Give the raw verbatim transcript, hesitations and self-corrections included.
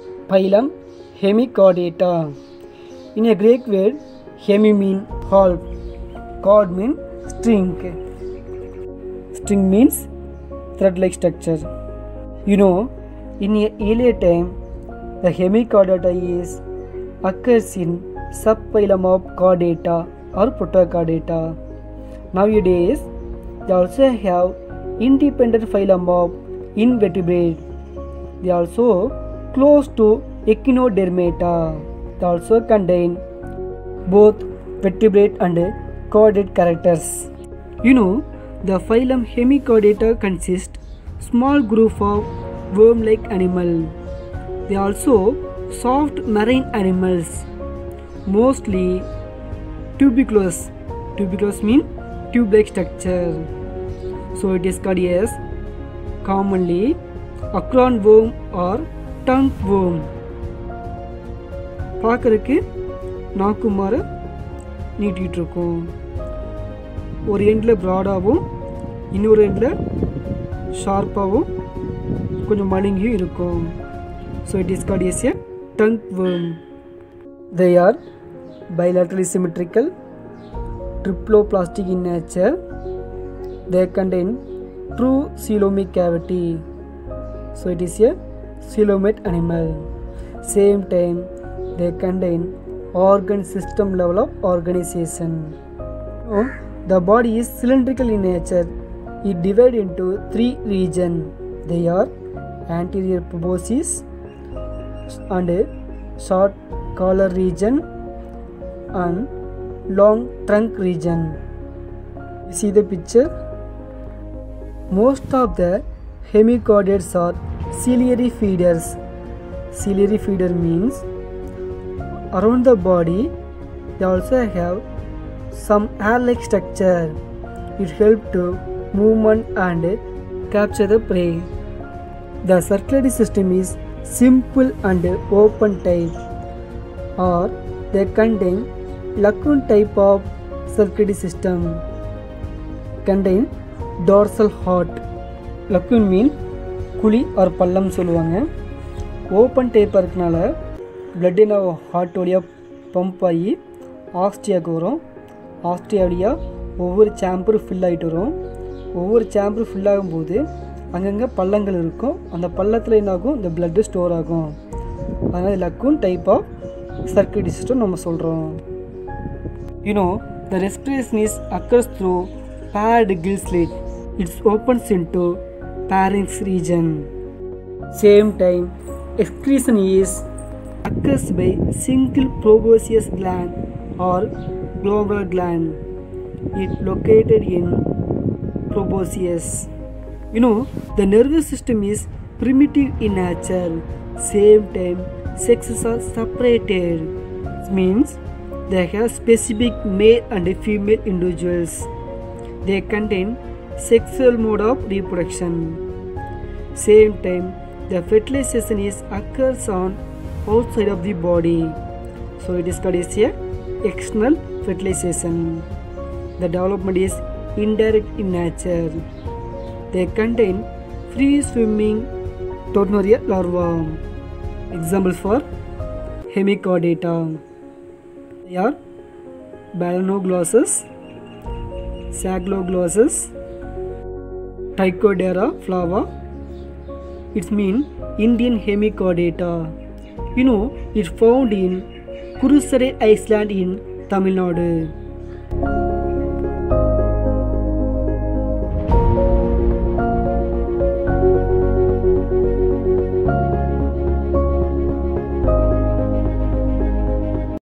Phylum Hemichordata. In a Greek word, hemi means half, chord means string. String means thread-like structure. You know, in a earlier time, the Hemichordata is occurs in subphylum of Chordata or Protochordata. Nowadays, they also have independent phylum of invertebrate. They are also close to Echinodermata. They also contain both vertebrate and chordate characters. You know, the phylum Hemichordata consists small group of worm-like animal. They are also soft marine animals, mostly tuberculous. Tuberculous means tube-like structure. So it is called as commonly acorn worm or tongue worm. பார்க்கறதுக்கு நாக்கு மாற நீட்டிட்டு இருக்கும். ஒரு எண்ட்ல பிராடாவும் இன்னொரு எண்ட்ல ஷார்ப்பாவும் கொஞ்சம் மழுங்கியும் இருக்கும். So it is called as a tongue worm. They are bilaterally symmetrical, triploplastic in nature. They contain true coelomic cavity. So it is a coelomate animal. Same time, they contain organ system level of organization. So, the body is cylindrical in nature. It divides into three regions. They are anterior proboscis and short collar region and long trunk region. You see the picture? Most of the hemichordates are ciliary feeders. Ciliary feeder means around the body they also have some hair-like structure. It helps to movement and capture the prey. The circulatory system is simple and open type, or they contain lacunar type of circulatory system. Contain dorsal heart. Lacunar means குழி or பள்ளம் சொல்லுவாங்க. Open டைப்பாக இருக்கனால blood நான் heart வழியாக pump ஆகி ஆஸ்ட்ரியாவுக்கு வரும். Austria வழியாக ஒவ்வொரு சேம்பரும் ஃபில் ஆகிட்டு வரும். ஒவ்வொரு சேம்பரும் ஃபில் ஆகும்போது அங்கங்கே பள்ளங்கள் இருக்கும். அந்த பள்ளத்தில் என்ன ஆகும், இந்த பிளட்டு ஸ்டோர் ஆகும். அதனால் lacunar type of circulatory system நம்ம சொல்கிறோம். You know the respiration is occurs through paired gill slit. It opens into pharynx region. Same time, excretion is occurs by single proboscis gland or glomerular gland. It located in proboscis. You know, the nervous system is primitive in nature. Same time, sexes are separated. It means they have specific male and female individuals. They contain sexual mode of reproduction. Same time, the fertilization is occurs on outside of the body. So it is called as a external fertilization. The development is indirect in nature. They contain free swimming Tornaria larva. Examples for Hemichordata. They are Balanoglossus, Sagloglossus, Trichodera flava. It means Indian Hemichordata. You know, it's found in Kurusare Island in Tamil Nadu.